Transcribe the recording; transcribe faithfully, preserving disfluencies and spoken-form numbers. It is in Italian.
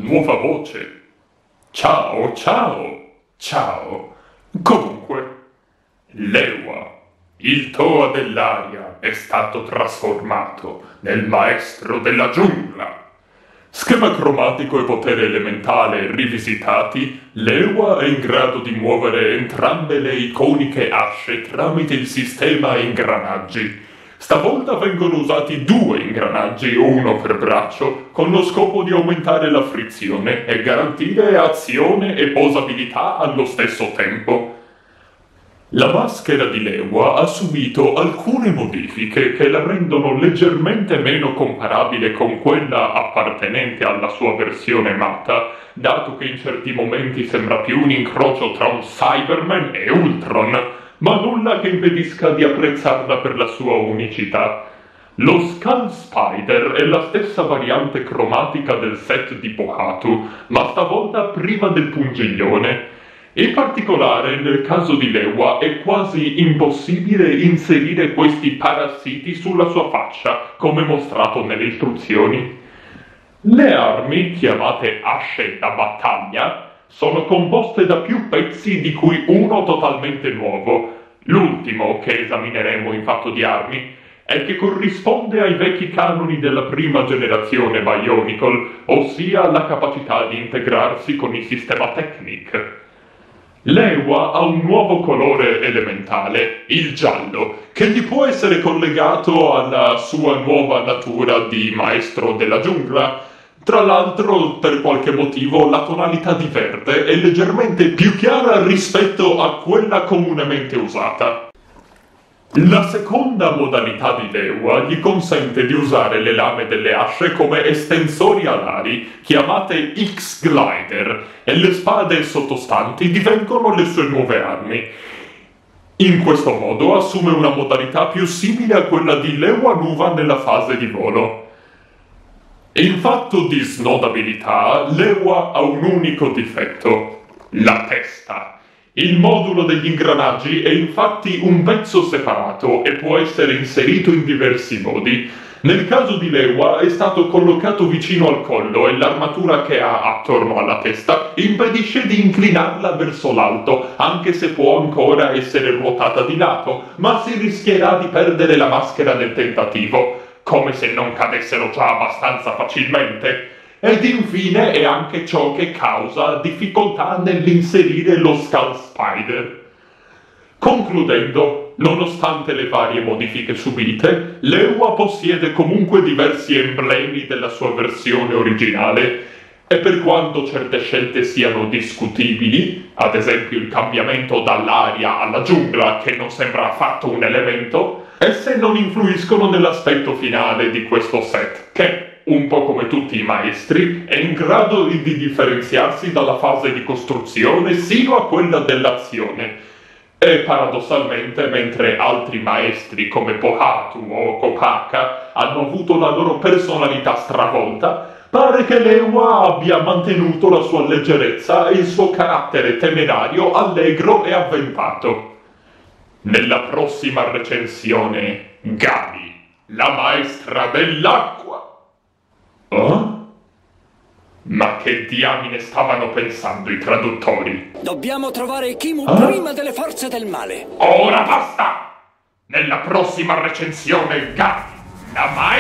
nuova voce. Ciao, ciao, ciao. Comunque, Lewa, il Toa dell'aria, è stato trasformato nel maestro della giungla. Schema cromatico e potere elementale rivisitati, Lewa è in grado di muovere entrambe le iconiche asce tramite il sistema a ingranaggi. Stavolta vengono usati due ingranaggi, uno per braccio, con lo scopo di aumentare la frizione e garantire azione e posabilità allo stesso tempo. La maschera di Lewa ha subito alcune modifiche che la rendono leggermente meno comparabile con quella appartenente alla sua versione matta, dato che in certi momenti sembra più un incrocio tra un Cyberman e Ultron, ma nulla che impedisca di apprezzarla per la sua unicità. Lo Skull Spider è la stessa variante cromatica del set di Pohatu, ma stavolta priva del pungiglione. In particolare, nel caso di Lewa, è quasi impossibile inserire questi parassiti sulla sua faccia, come mostrato nelle istruzioni. Le armi, chiamate asce da battaglia, sono composte da più pezzi di cui uno totalmente nuovo. L'ultimo, che esamineremo in fatto di armi, è che corrisponde ai vecchi canoni della prima generazione Bionicle, ossia la capacità di integrarsi con il sistema Technic. Lewa ha un nuovo colore elementale, il giallo, che gli può essere collegato alla sua nuova natura di maestro della giungla. Tra l'altro, per qualche motivo, la tonalità di verde è leggermente più chiara rispetto a quella comunemente usata. La seconda modalità di Lewa gli consente di usare le lame delle asce come estensori alari, chiamate X-Glider, e le spade sottostanti divengono le sue nuove armi. In questo modo assume una modalità più simile a quella di Lewa Nuva nella fase di volo. In fatto di snodabilità, Lewa ha un unico difetto: la testa. Il modulo degli ingranaggi è infatti un pezzo separato e può essere inserito in diversi modi. Nel caso di Lewa è stato collocato vicino al collo e l'armatura che ha attorno alla testa impedisce di inclinarla verso l'alto, anche se può ancora essere ruotata di lato, ma si rischierà di perdere la maschera nel tentativo, come se non cadessero già abbastanza facilmente. Ed infine è anche ciò che causa difficoltà nell'inserire lo Skull Spider. Concludendo, nonostante le varie modifiche subite, Lewa possiede comunque diversi emblemi della sua versione originale, e per quanto certe scelte siano discutibili, ad esempio il cambiamento dall'aria alla giungla, che non sembra affatto un elemento, esse non influiscono nell'aspetto finale di questo set, che, un po' come tutti i maestri, è in grado di differenziarsi dalla fase di costruzione sino a quella dell'azione. E paradossalmente, mentre altri maestri come Pohatu o Kopaka hanno avuto la loro personalità stravolta, pare che Lewa abbia mantenuto la sua leggerezza e il suo carattere temerario allegro e avventato. Nella prossima recensione, Gabi, la maestra dell'acqua. Oh? Ma che diamine stavano pensando i traduttori? Dobbiamo trovare Kimu ah? prima delle forze del male. Ora basta! Nella prossima recensione, Gabi, la maestra